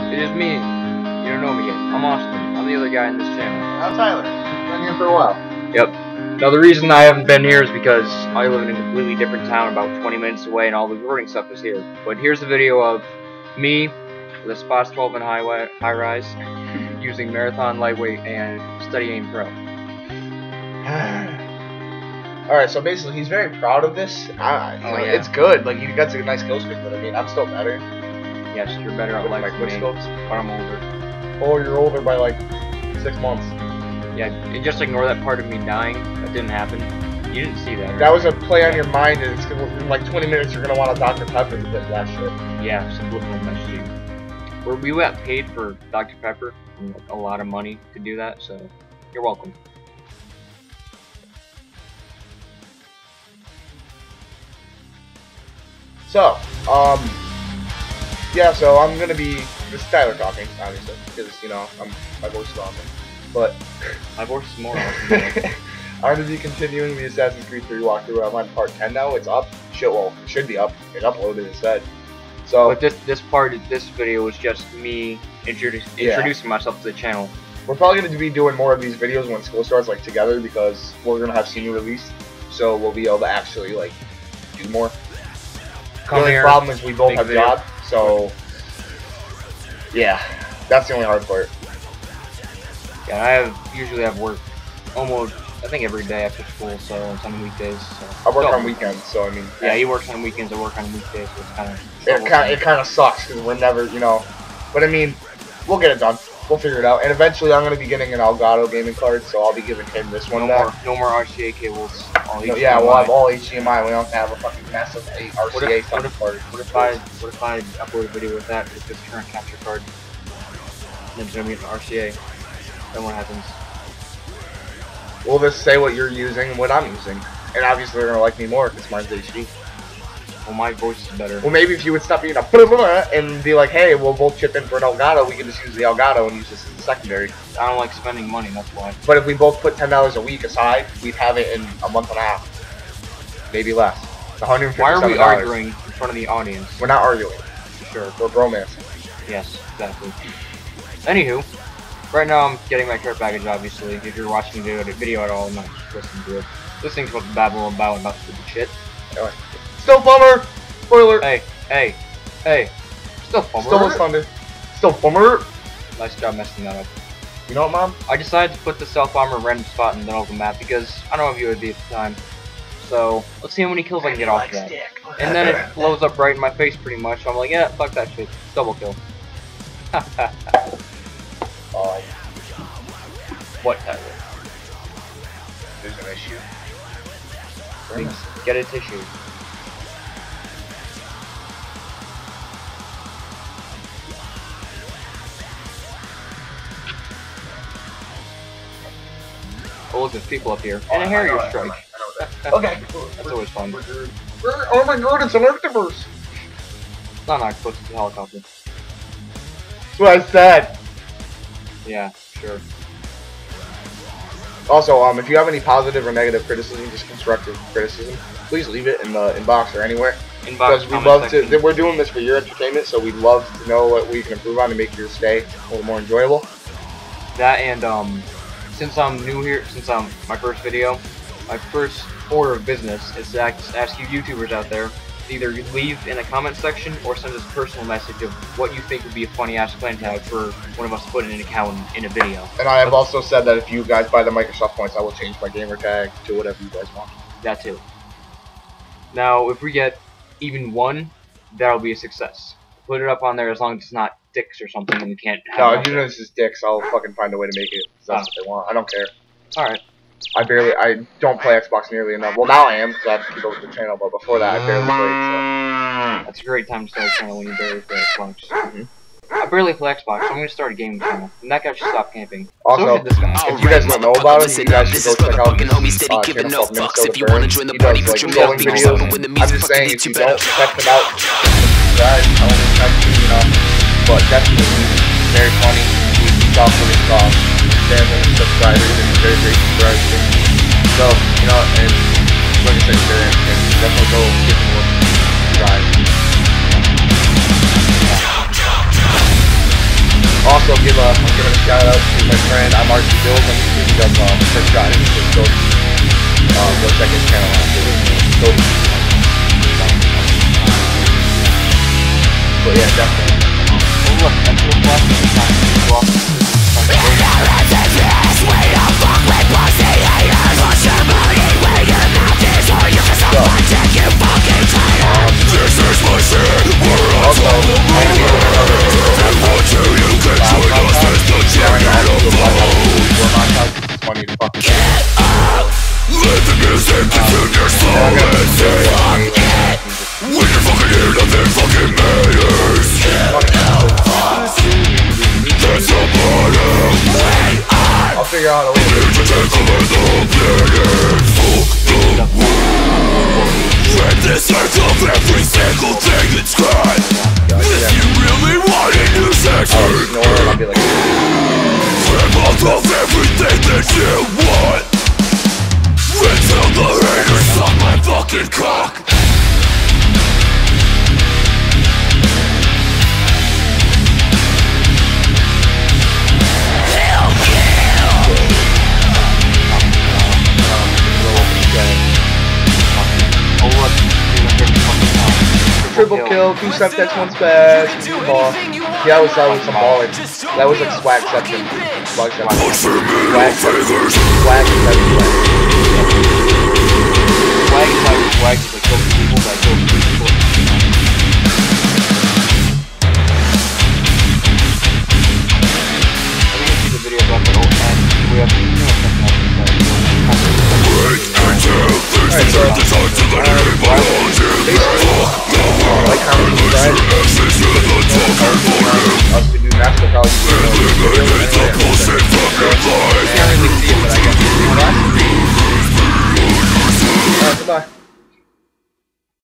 It is me. You don't know me yet. I'm Austin. I'm the other guy in this channel. I'm Tyler. Been here for a while. Yep. Now the reason I haven't been here is because I live in a completely different town about 20 minutes away and all the recording stuff is here. But here's a video of me with a Spots 12 and high rise using Marathon Lightweight and Steady Aim Pro. Alright, so basically he's very proud of this. It's good. Like, he got a nice skill streak, but I mean, I'm still better. Yes, you're better at life than me, scopes. but I'm older. Oh, you're older by like 6 months. Yeah, and just ignore that part of me dying. That didn't happen. You didn't see that, right? That was a play on your mind, and it's gonna, in like 20 minutes you're gonna want a Dr. Pepper because of that shit. Yeah, subliminal messaging. We got paid for Dr. Pepper, and a lot of money to do that, so you're welcome. So, yeah, so I'm gonna be, this is Tyler talking, obviously, because, you know, my voice is awesome, but my voice is more awesome. I'm gonna be continuing the Assassin's Creed 3 walkthrough. I'm on part 10 now, it's up, it should be up, it uploaded instead. So, but this video was just me introducing myself to the channel. We're probably gonna be doing more of these videos when school starts, like, together, because we're gonna have senior release, so we'll be able to actually, like, do more. The only problem is we both have jobs, so yeah, that's the only hard part. Yeah, I usually have work almost, I think, every day after school, so it's on weekdays. So. I work on weekends, so I mean. Yeah, he works on weekends, I work on weekdays, so it's kind of. It kind of sucks because we're never, you know, but I mean, we'll get it done. We'll figure it out, and eventually I'm gonna be getting an Elgato gaming card, so I'll be giving him this one. No more RCA cables. Yeah, we'll have all HDMI. We don't have a fucking massive RCA card. What if I upload a video with that with this current capture card? And it's gonna be an RCA. Then what happens? We'll just say what you're using and what I'm using, and obviously they're gonna like me more because mine's HD. Well, my voice is better. Well, maybe if you would stop being a blah, blah, blah, and be like, hey, we'll both chip in for an Elgato, we can just use the Elgato and use this as a secondary. I don't like spending money, that's why. But if we both put $10 a week aside, we'd have it in a month and a half. Maybe less. $157. Why are we arguing in front of the audience? We're not arguing. Sure. We're bromance. Yes, exactly. Anywho, right now I'm getting my care package, obviously. If you're watching the video at all, I'm not listening to it. Listening to what babble about stupid shit. Anyway. Still Bummer! Spoiler! Hey. Still Bummer. Still Thunder. Still Bummer! Nice job messing that up. You know what, Mom? I decided to put the Stealth Bomber random spot in the middle of the map because I don't know if you would be at the time. So, let's see how many kills I can get off of that. And then it blows up right in my face pretty much. I'm like, yeah, fuck that shit. Double kill. What, Tyler? There's an issue. Get a tissue. Oh, look, there's people up here. And a Harrier strike. Okay. That's always fun. Oh my god, it's an Octoverse! It's not an octopus, it's a helicopter. That's what I said! Yeah, sure. Also, if you have any positive or negative criticism, just constructive criticism, please leave it in the inbox or anywhere. Because we love to, we're doing this for your entertainment, so we'd love to know what we can improve on to make your stay a little more enjoyable. That and, since I'm new here, since my first video, my first order of business is to ask you YouTubers out there to either leave in a comment section or send us a personal message of what you think would be a funny ass clan tag for one of us to put in an account in a video. And I have also said that if you guys buy the Microsoft points, I will change my gamer tag to whatever you guys want. That too. Now, if we get even one, that'll be a success. Put it up on there as long as it's not dicks or something and you can't have No, if you know this is dicks, I'll fucking find a way to make it. That's what they want. I don't care. Alright. I don't play Xbox nearly enough. Well, now I am, because I have to keep up with the channel, but before that, I barely played, so. That's a great time to start a channel when you barely play Xbox. I barely play Xbox, so I'm going to start a gaming channel. And that guy should stop camping. Also, so should this guy. if you guys don't know about him, you guys should go check out his channel called Minnesota Burn. He does, like, trolling videos. I'm just saying, if you don't check him out, subscribe, I don't expect you, you know. But definitely, he's very funny. He's also his family and subscribers, and he's very grateful for everything. So, you know, and like I said, he's very entertaining. Definitely go give him a look. Subscribe. Also, I'm giving a shout out to my friend, I'm RC Bills on YouTube. He does first shot and go check his channel out. But yeah, definitely. Oh look, that's your Let the music consume your soul and say fuck it. When you're fucking here, nothing fucking matters. That's the bottom. I'll figure out a way to take over the planet. Fuck the world. Tread this earth of every single thing that's got. If you really want a new section, grab hold of everything that you want. Until the haters suck my fucking cock. Hell yeah! Triple kill, 2 step that's 1 spaz, 2 ball. Yeah, that was some balling. That was like swag section. Swag section. Swag section. Swag section. Swag is like people that